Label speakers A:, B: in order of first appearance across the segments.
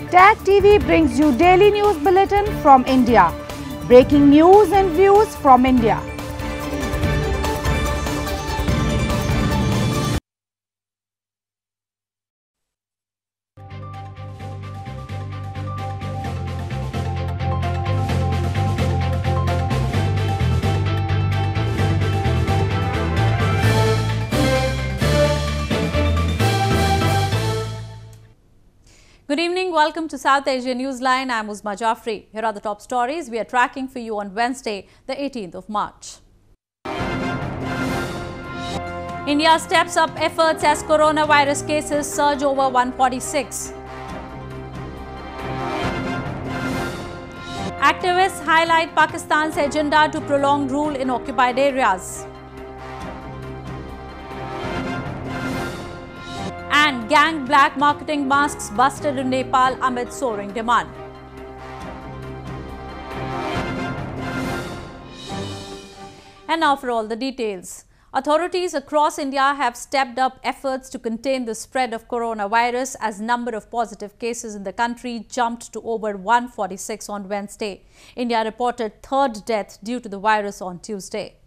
A: TAG TV brings you daily news bulletin from India. Breaking news and views from India.
B: Good evening. Welcome to South Asia Newsline. I'm Uzma Jafri. Here are the top stories we are tracking for you on Wednesday, the 18th of March. India steps up efforts as coronavirus cases surge over 146. Activists highlight Pakistan's agenda to prolong rule in occupied areas. And gang black marketing masks busted in Nepal amid soaring demand. And now for all the details. Authorities across India have stepped up efforts to contain the spread of coronavirus as number of positive cases in the country jumped to over 146 on Wednesday. India reported third death due to the virus on Tuesday.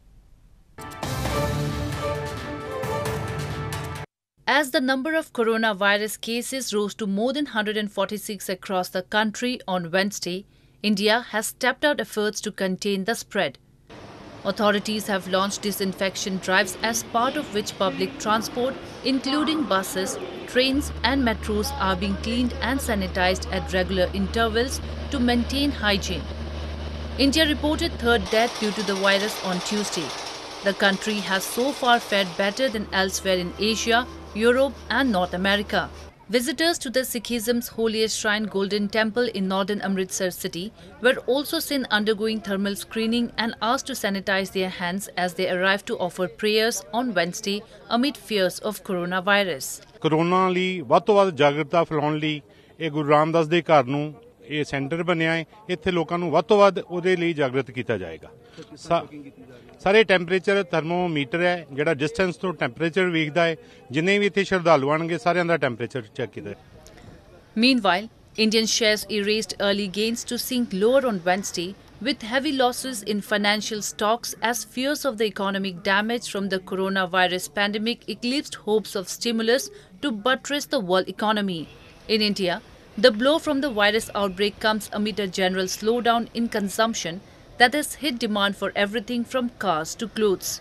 C: As the number of coronavirus cases rose to more than 146 across the country on Wednesday, India has stepped out efforts to contain the spread. Authorities have launched disinfection drives as part of which public transport, including buses, trains and metros, are being cleaned and sanitized at regular intervals to maintain hygiene. India reported third death due to the virus on Tuesday. The country has so far fared better than elsewhere in Asia, Europe and North America. Visitors to the Sikhism's holiest shrine Golden Temple in northern Amritsar city were also seen undergoing thermal screening and asked to sanitize their hands as they arrived to offer prayers on Wednesday amid fears of coronavirus.
D: Corona ਲਈ ਵੱਧ ਤੋਂ ਵੱਧ ਜਾਗਰੂਕਤਾ ਫੈਲਾਉਣ ਲਈ ਇਹ ਗੁਰੂ ਰਾਮਦਾਸ ਦੇ ਘਰ ਨੂੰ ਇਹ ਸੈਂਟਰ ਬਣਿਆ ਹੈ। ਇੱਥੇ ਲੋਕਾਂ ਨੂੰ ਵੱਧ ਤੋਂ ਵੱਧ ਉਹਦੇ ਲਈ ਜਾਗਰੂਕ ਕੀਤਾ ਜਾਏਗਾ। ਸਾਰੇ ਟੈਂਪਰੇਚਰ ਥਰਮੋਮੀਟਰ ਹੈ ਜਿਹੜਾ ਡਿਸਟੈਂਸ ਤੋਂ ਟੈਂਪਰੇਚਰ ਵੇਖਦਾ ਹੈ। ਜਿੰਨੇ ਵੀ ਇੱਥੇ ਸ਼ਰਧਾਲੂ ਆਣਗੇ ਸਾਰਿਆਂ ਦਾ ਟੈਂਪਰੇਚਰ ਚੈੱਕ ਕੀਤਾ ਹੈ।
C: Meanwhile, Indian shares erased early gains to sink lower on Wednesday with heavy losses in financial stocks as fears of the economic damage from the coronavirus pandemic eclipsed hopes of stimulus to buttress the world economy. In India, the blow from the virus outbreak comes amid a general slowdown in consumption that has hit demand for everything from cars to clothes.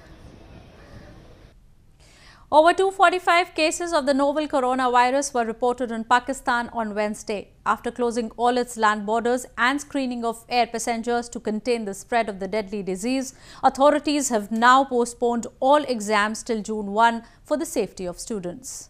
B: Over 245 cases of the novel coronavirus were reported in Pakistan on Wednesday. After closing all its land borders and screening of air passengers to contain the spread of the deadly disease, authorities have now postponed all exams till June 1 for the safety of students.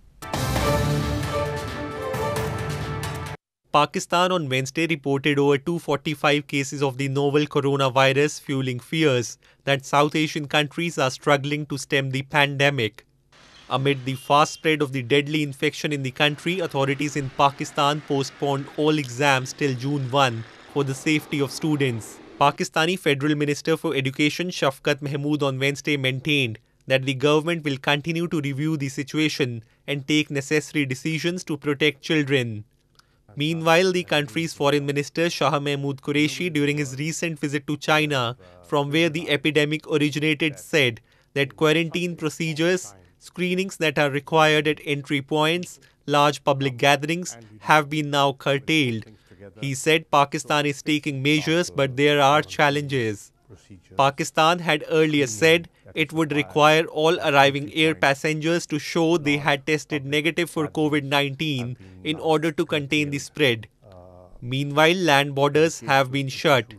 E: Pakistan on Wednesday reported over 245 cases of the novel coronavirus, fueling fears that South Asian countries are struggling to stem the pandemic. Amid the fast spread of the deadly infection in the country, authorities in Pakistan postponed all exams till June 1 for the safety of students. Pakistani Federal Minister for Education Shafkat Mahmood on Wednesday maintained that the government will continue to review the situation and take necessary decisions to protect children. Meanwhile, the country's Foreign Minister Shah Mahmood Qureshi, during his recent visit to China, from where the epidemic originated, said that quarantine procedures, screenings that are required at entry points, large public gatherings have been now curtailed. He said Pakistan is taking measures, but there are challenges. Pakistan had earlier said it would require all arriving air passengers to show they had tested negative for COVID-19 in order to contain the spread. Meanwhile, land borders have been shut.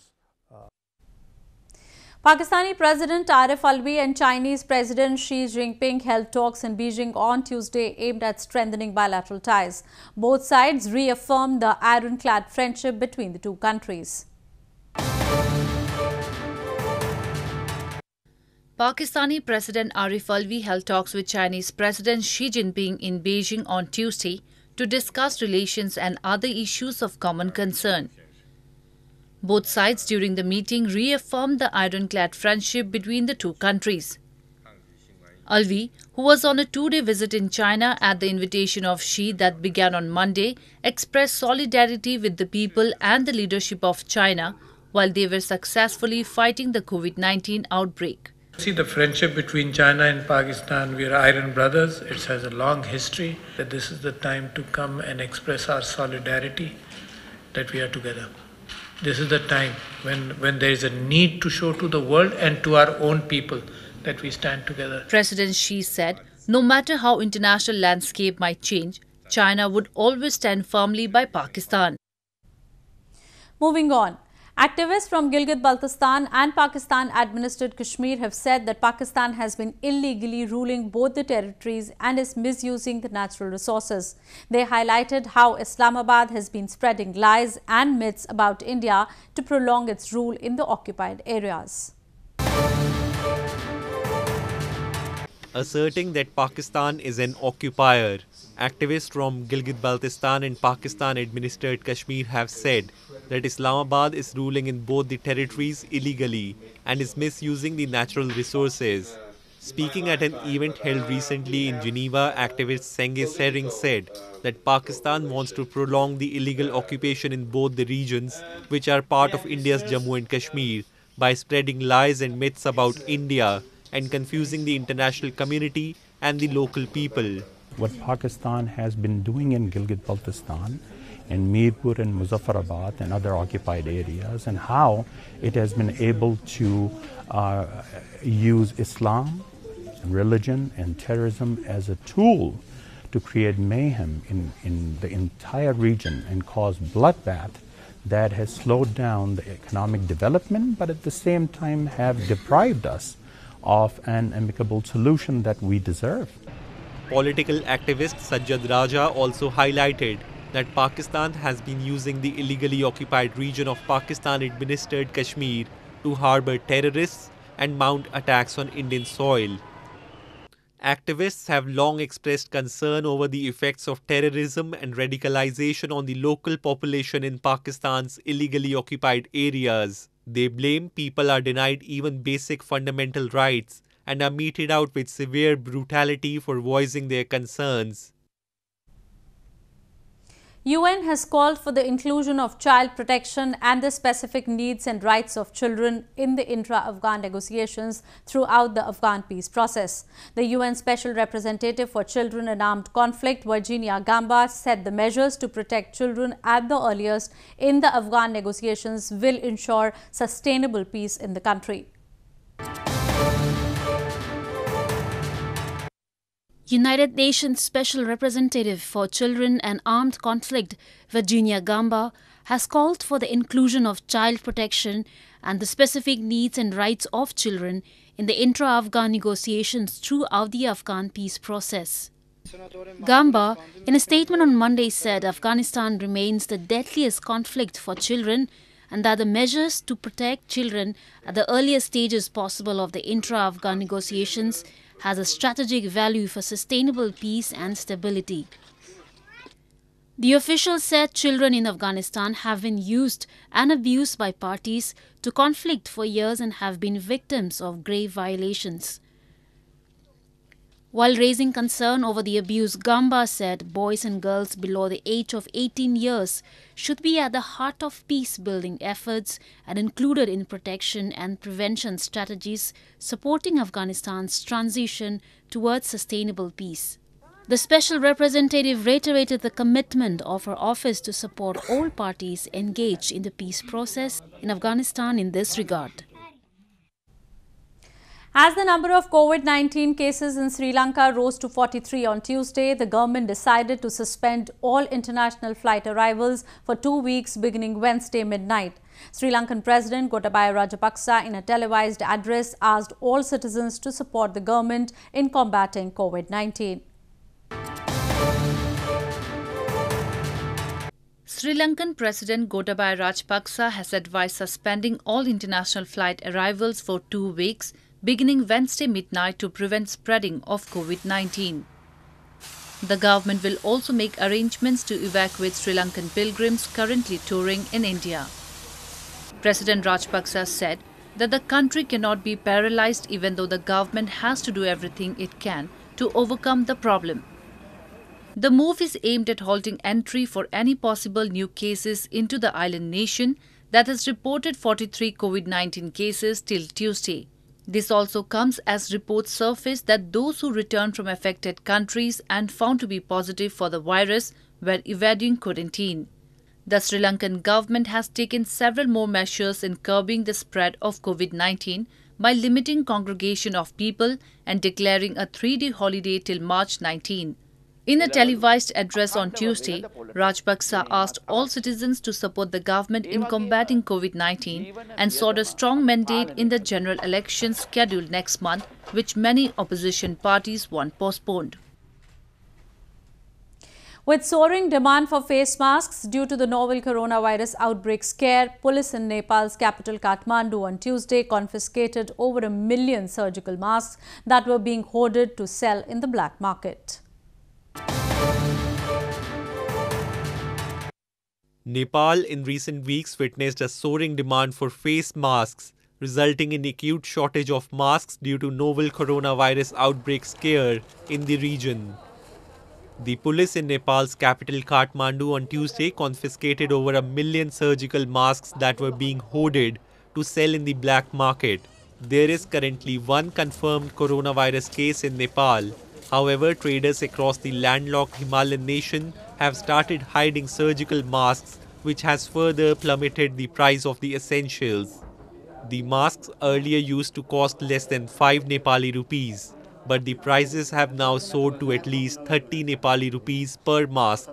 B: Pakistani President Arif Alvi and Chinese President Xi Jinping held talks in Beijing on Tuesday aimed at strengthening bilateral ties. Both sides reaffirmed the ironclad friendship between the two countries.
C: Pakistani President Arif Alvi held talks with Chinese President Xi Jinping in Beijing on Tuesday to discuss relations and other issues of common concern. Both sides during the meeting reaffirmed the ironclad friendship between the two countries. Alvi, who was on a two-day visit in China at the invitation of Xi that began on Monday, expressed solidarity with the people and the leadership of China while they were successfully fighting the COVID-19 outbreak.
F: See the friendship between China and Pakistan, we are iron brothers. It has a long history. That this is the time to come and express our solidarity that we are together. This is the time when there is a need to show to the world and to our own people that we stand together.
C: President Xi said, no matter how international landscape might change, China would always stand firmly by Pakistan.
B: Moving on. Activists from Gilgit-Baltistan and Pakistan-administered Kashmir have said that Pakistan has been illegally ruling both the territories and is misusing the natural resources. They highlighted how Islamabad has been spreading lies and myths about India to prolong its rule in the occupied areas.
E: Asserting that Pakistan is an occupier, activists from Gilgit-Baltistan and Pakistan-administered Kashmir have said that Islamabad is ruling in both the territories illegally and is misusing the natural resources. Speaking at an event held recently in Geneva, activist Senghe Sering said that Pakistan wants to prolong the illegal occupation in both the regions, which are part of India's Jammu and Kashmir, by spreading lies and myths about India and confusing the international community and the local people.
G: What Pakistan has been doing in Gilgit-Baltistan, in Mirpur and Muzaffarabad and other occupied areas, and how it has been able to use Islam, religion and terrorism as a tool to create mayhem in the entire region and cause bloodbath that has slowed down the economic development, but at the same time have deprived us of an amicable solution that we deserve.
E: Political activist Sajjad Raja also highlighted that Pakistan has been using the illegally occupied region of Pakistan-administered Kashmir to harbor terrorists and mount attacks on Indian soil. Activists have long expressed concern over the effects of terrorism and radicalization on the local population in Pakistan's illegally occupied areas. They blame people are denied even basic fundamental rights and are meted out with severe brutality for voicing their concerns.
B: UN has called for the inclusion of child protection and the specific needs and rights of children in the intra-Afghan negotiations throughout the Afghan peace process. The UN Special Representative for Children in Armed Conflict, Virginia Gamba, said the measures to protect children at the earliest in the Afghan negotiations will ensure sustainable peace in the country.
H: United Nations Special Representative for Children and Armed Conflict, Virginia Gamba, has called for the inclusion of child protection and the specific needs and rights of children in the intra-Afghan negotiations throughout the Afghan peace process. Gamba, in a statement on Monday, said Afghanistan remains the deadliest conflict for children and that the measures to protect children at the earliest stages possible of the intra-Afghan negotiations has a strategic value for sustainable peace and stability. The official said children in Afghanistan have been used and abused by parties to conflict for years and have been victims of grave violations. While raising concern over the abuse, Gamba said boys and girls below the age of 18 years should be at the heart of peace-building efforts and included in protection and prevention strategies supporting Afghanistan's transition towards sustainable peace. The Special Representative reiterated the commitment of her office to support all parties engaged in the peace process in Afghanistan in this regard.
B: As the number of COVID-19 cases in Sri Lanka rose to 43 on Tuesday, the government decided to suspend all international flight arrivals for 2 weeks beginning Wednesday midnight. Sri Lankan President Gotabaya Rajapaksa, in a televised address, asked all citizens to support the government in combating COVID-19.
C: Sri Lankan President Gotabaya Rajapaksa has advised suspending all international flight arrivals for 2 weeks beginning Wednesday midnight to prevent spreading of COVID-19. The government will also make arrangements to evacuate Sri Lankan pilgrims currently touring in India. President Rajapaksa said that the country cannot be paralyzed even though the government has to do everything it can to overcome the problem. The move is aimed at halting entry for any possible new cases into the island nation that has reported 43 COVID-19 cases till Tuesday. This also comes as reports surface that those who returned from affected countries and found to be positive for the virus were evading quarantine. The Sri Lankan government has taken several more measures in curbing the spread of COVID-19 by limiting congregation of people and declaring a 3-day holiday till March 19. In a televised address on Tuesday, Rajapaksa asked all citizens to support the government in combating COVID-19 and sought a strong mandate in the general elections scheduled next month, which many opposition parties want postponed.
B: With soaring demand for face masks due to the novel coronavirus outbreak scare, police in Nepal's capital Kathmandu on Tuesday confiscated over 1 million surgical masks that were being hoarded to sell in the black market.
E: Nepal in recent weeks witnessed a soaring demand for face masks, resulting in acute shortage of masks due to novel coronavirus outbreak scare in the region. The police in Nepal's capital Kathmandu on Tuesday confiscated over 1 million surgical masks that were being hoarded to sell in the black market. There is currently one confirmed coronavirus case in Nepal. However, traders across the landlocked Himalayan nation have started hiding surgical masks, which has further plummeted the price of the essentials. The masks earlier used to cost less than 5 Nepali rupees, but the prices have now soared to at least 30 Nepali rupees per mask.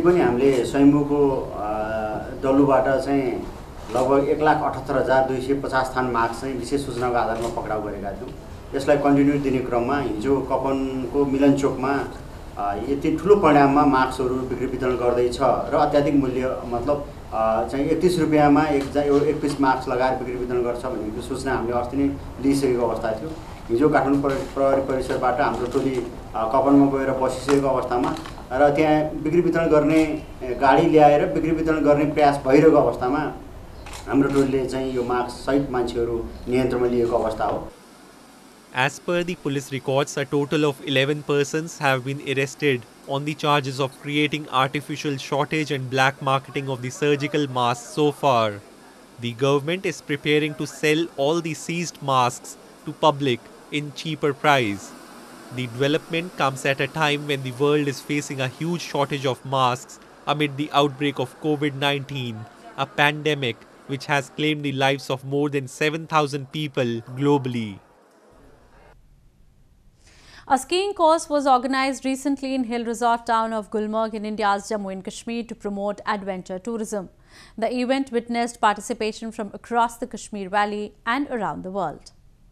I: लगभग 1,78,250 थान marks चाहिँ विशेष सूचनाको आधारमा पक्राउ गरेका थियौं। यसलाई continue दिने क्रममा हिजो कपनको मिलन चोकमा यति ठुलो परिमाणमा मार्क्सहरू बिक्री वितरण गर्दै छ र अत्याधिक मूल्य मतलब चाहिँ 31 रुपैयाँमा एक पिस मार्क्स लगाएर बिक्री वितरण गर्छ भन्ने सूचना हामीले अस्ति नै लिइसकेको अवस्था थियो। हिजो काठमाडौँ प्रहरी परिसरबाट हाम्रो टोली कपनमा गएर बसिसकेको अवस्थामा र त्यहाँ बिक्री वितरण गर्ने गाडी ल्याएर बिक्री वितरण गर्ने प्रयास भइरहेको अवस्थामा हाम्रो टोलीले चाहिँ यो मार्क्स सहित मान्छेहरू नियन्त्रणमा लिएको अवस्था हो।
E: As per the police records, a total of 11 persons have been arrested on the charges of creating artificial shortage and black marketing of the surgical masks so far. The government is preparing to sell all the seized masks to public in cheaper price. The development comes at a time when the world is facing a huge shortage of masks amid the outbreak of COVID-19, a pandemic which has claimed the lives of more than 7,000 people globally.
B: A skiing course was organized recently in hill resort town of Gulmarg in India's Jammu and Kashmir to promote adventure tourism. The event witnessed participation from across the Kashmir Valley and around the world.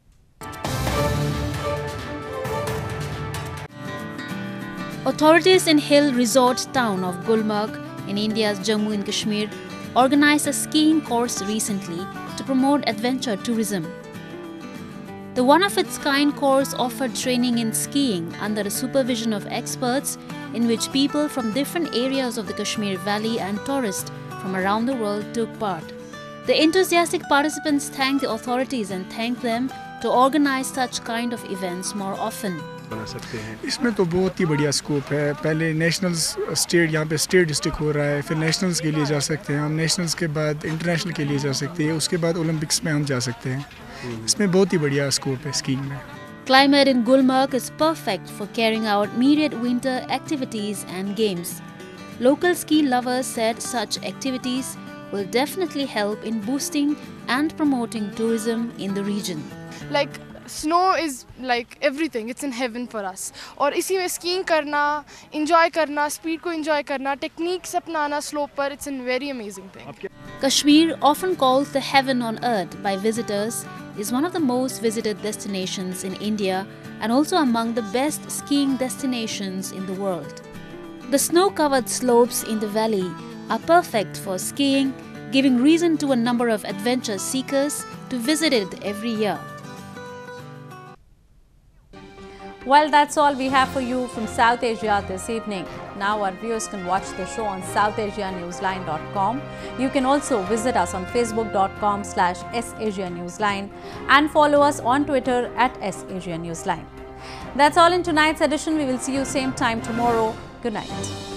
H: Authorities in hill resort town of Gulmarg in India's Jammu and Kashmir organized a skiing course recently to promote adventure tourism. The one-of-its-kind course offered training in skiing under the supervision of experts, in which people from different areas of the Kashmir Valley and tourists from around the world took part. The enthusiastic participants thanked the authorities and thanked them to organize such kind of events more often.
J: इसमें तो बहुत ही बढ़िया scope है। पहले nationals state यहाँ पे state district हो रहा है, फिर नेशनल्स के लिए जा सकते हैं हम, नेशनल्स के बाद इंटरनेशनल के लिए जा सकते हैं, उसके बाद ओलंपिक्स में हम जा सकते हैं। इसमें बहुत ही बढ़िया स्कोप है स्कीइंग में।
H: Climate in Gulmarg is perfect for carrying out myriad winter activities and games. Local ski lovers said such activities will definitely help in boosting and promoting tourism in the region.
K: Like snow is like everything, it's in heaven for us. और इसी में skiing करना, enjoy करना, speed को enjoy करना, techniques अपनाना slope पर, it's a very amazing thing.
H: Kashmir, often called the heaven on earth by visitors, is one of the most visited destinations in India and also among the best skiing destinations in the world. The snow-covered slopes in the valley are perfect for skiing, giving reason to a number of adventure seekers to visit it every year.
B: Well, that's all we have for you from South Asia this evening. Now our viewers can watch the show on southasianewsline.com. You can also visit us on facebook.com/SAsiaNewsline and follow us on Twitter @SAsiaNewsline. That's all in tonight's edition. We will see you same time tomorrow. Good night.